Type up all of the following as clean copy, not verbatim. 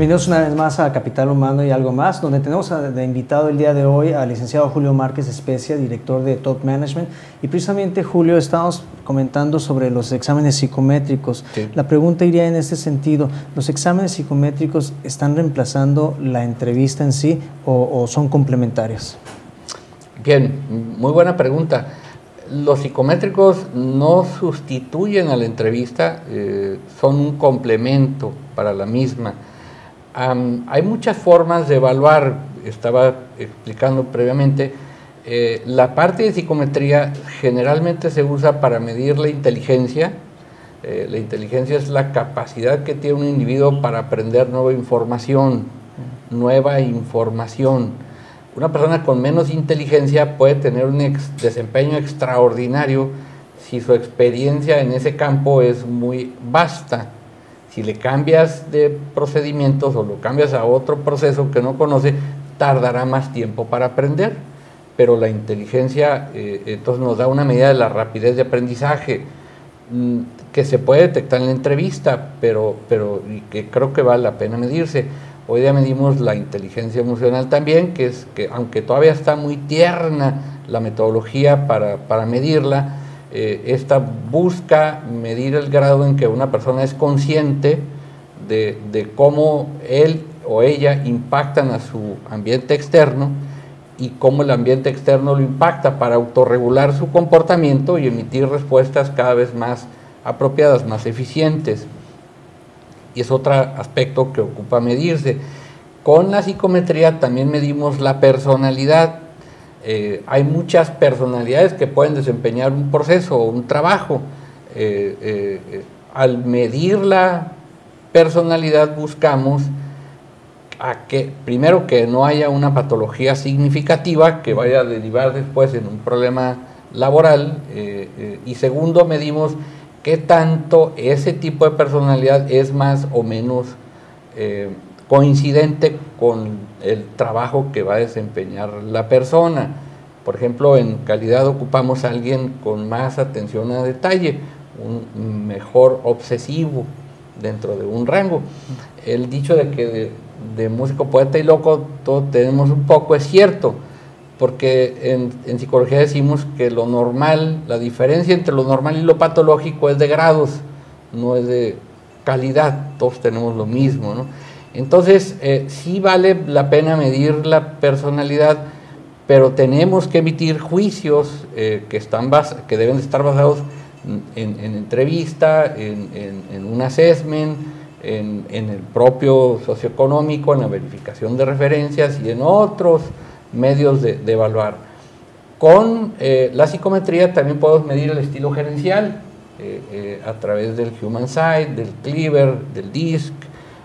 Bienvenidos una vez más a Capital Humano y Algo Más, donde tenemos de invitado el día de hoy al licenciado Julio Márquez Especia, director de Top Management. Y precisamente, Julio, estamos comentando sobre los exámenes psicométricos. Sí. La pregunta iría en este sentido: ¿los exámenes psicométricos están reemplazando la entrevista en sí o son complementarios? Bien, muy buena pregunta. Los psicométricos no sustituyen a la entrevista, son un complemento para la misma. Hay muchas formas de evaluar, estaba explicando previamente. La parte de psicometría generalmente se usa para medir la inteligencia. La inteligencia es la capacidad que tiene un individuo para aprender nueva información. Una persona con menos inteligencia puede tener un desempeño extraordinario si su experiencia en ese campo es muy vasta. Si le cambias de procedimientos o lo cambias a otro proceso que no conoce, tardará más tiempo para aprender. Pero la inteligencia entonces nos da una medida de la rapidez de aprendizaje que se puede detectar en la entrevista, pero y que creo que vale la pena medirse. Hoy día medimos la inteligencia emocional también, que aunque todavía está muy tierna la metodología para medirla, esta busca medir el grado en que una persona es consciente de cómo él o ella impactan a su ambiente externo y cómo el ambiente externo lo impacta para autorregular su comportamiento y emitir respuestas cada vez más apropiadas, más eficientes. Y es otro aspecto que ocupa medirse. Con la psicometría también medimos la personalidad. Hay muchas personalidades que pueden desempeñar un proceso o un trabajo. Al medir la personalidad buscamos primero que no haya una patología significativa que vaya a derivar después en un problema laboral, y segundo medimos qué tanto ese tipo de personalidad es más o menos coincidente con el trabajo que va a desempeñar la persona. Por ejemplo, en calidad ocupamos a alguien con más atención a detalle, un mejor obsesivo dentro de un rango. El dicho de que de músico, poeta y loco todos tenemos un poco es cierto, porque en psicología decimos que lo normal, la diferencia entre lo normal y lo patológico es de grados, no es de calidad, todos tenemos lo mismo, ¿no? Entonces, sí vale la pena medir la personalidad, pero tenemos que emitir juicios que deben de estar basados en entrevista, en un assessment, en el propio socioeconómico, en la verificación de referencias y en otros medios de evaluar. Con la psicometría también podemos medir el estilo gerencial a través del Human Side, del Cleaver, del DISC,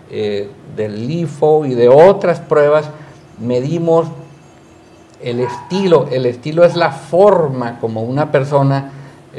del LIFO y de otras pruebas. Medimos el estilo. El estilo es la forma como una persona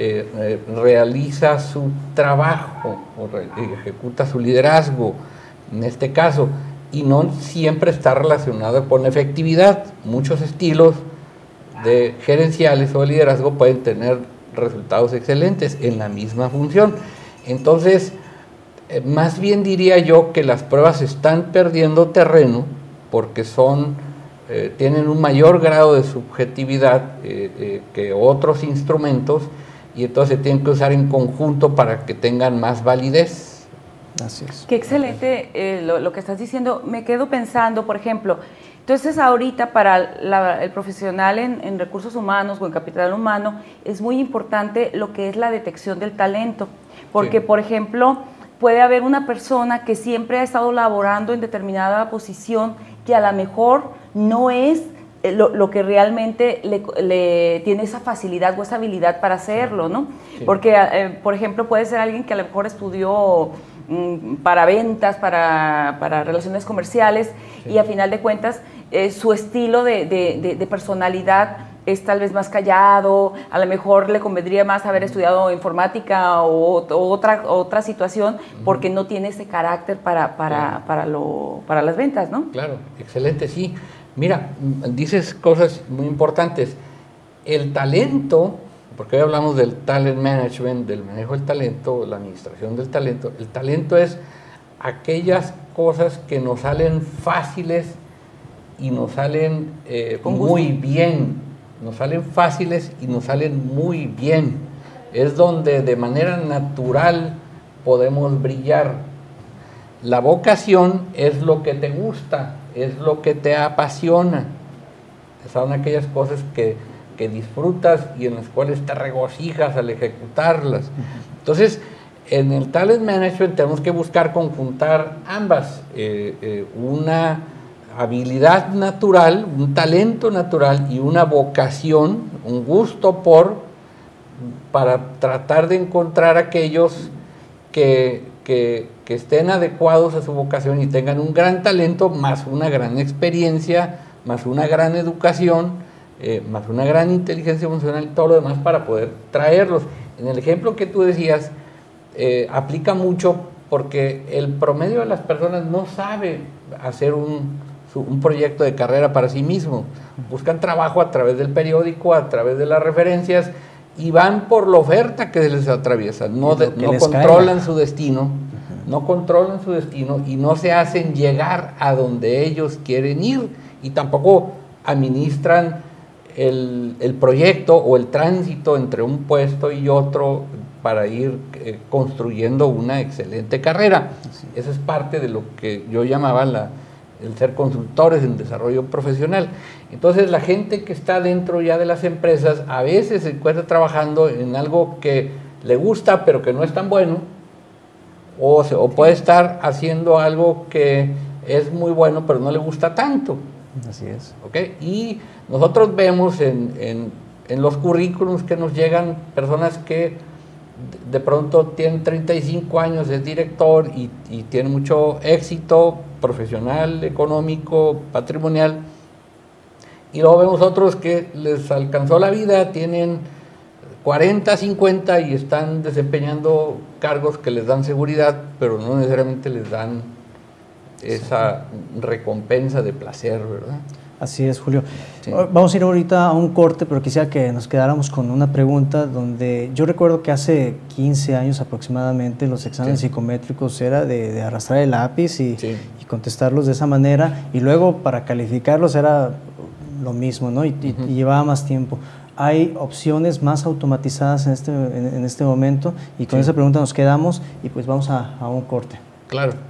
realiza su trabajo o ejecuta su liderazgo, en este caso, y no siempre está relacionado con efectividad. Muchos estilos de gerenciales o de liderazgo pueden tener resultados excelentes en la misma función. Entonces, más bien diría yo que las pruebas están perdiendo terreno porque tienen un mayor grado de subjetividad que otros instrumentos, y entonces se tienen que usar en conjunto para que tengan más validez. Así es. Qué excelente lo que estás diciendo. Me quedo pensando, por ejemplo, entonces ahorita para el profesional en recursos humanos o en capital humano es muy importante lo que es la detección del talento, porque sí, por ejemplo, puede haber una persona que siempre ha estado laborando en determinada posición que a lo mejor no es lo que realmente le tiene esa facilidad o esa habilidad para hacerlo, ¿no? Sí. Porque, por ejemplo, puede ser alguien que a lo mejor estudió para ventas, para relaciones comerciales, sí, y a final de cuentas su estilo de personalidad es tal vez más callado, a lo mejor le convendría más haber estudiado informática o otra situación, porque no tiene ese carácter para las ventas, ¿no? Claro, excelente, sí. Mira, dices cosas muy importantes. El talento, porque hoy hablamos del talent management, del manejo del talento, la administración del talento. El talento es aquellas cosas que nos salen fáciles y nos salen muy bien. Nos salen fáciles y nos salen muy bien. Es donde de manera natural podemos brillar. La vocación es lo que te gusta, es lo que te apasiona. Son aquellas cosas que disfrutas y en las cuales te regocijas al ejecutarlas. Entonces, en el Talent Management tenemos que buscar conjuntar ambas, una habilidad natural, un talento natural y una vocación, un gusto para tratar de encontrar aquellos que estén adecuados a su vocación y tengan un gran talento, más una gran experiencia, más una gran educación, más una gran inteligencia emocional y todo lo demás para poder traerlos. En el ejemplo que tú decías, aplica mucho porque el promedio de las personas no sabe hacer un proyecto de carrera para sí mismo. Buscan trabajo a través del periódico, a través de las referencias y van por la oferta que les atraviesa. No controlan su destino, no controlan su destino y no se hacen llegar a donde ellos quieren ir y tampoco administran el proyecto o el tránsito entre un puesto y otro para ir construyendo una excelente carrera. Eso es parte de lo que yo llamaba el ser consultores en desarrollo profesional. Entonces la gente que está dentro ya de las empresas a veces se encuentra trabajando en algo que le gusta pero que no es tan bueno, o puede estar haciendo algo que es muy bueno pero no le gusta tanto. Así es. ¿Okay? Y nosotros vemos en los currículums que nos llegan personas que de pronto tienen 35 años, es director y tiene mucho éxito profesional, económico, patrimonial, y luego vemos otros que les alcanzó la vida, tienen 40, 50 y están desempeñando cargos que les dan seguridad, pero no necesariamente les dan esa recompensa de placer, ¿verdad? Así es, Julio. Sí. Vamos a ir ahorita a un corte, pero quisiera que nos quedáramos con una pregunta donde yo recuerdo que hace 15 años aproximadamente los exámenes psicométricos era de arrastrar el lápiz y contestarlos de esa manera, y luego para calificarlos era lo mismo, ¿no? Y llevaba más tiempo. Hay opciones más automatizadas en este momento, y con esa pregunta nos quedamos y pues vamos a un corte. Claro.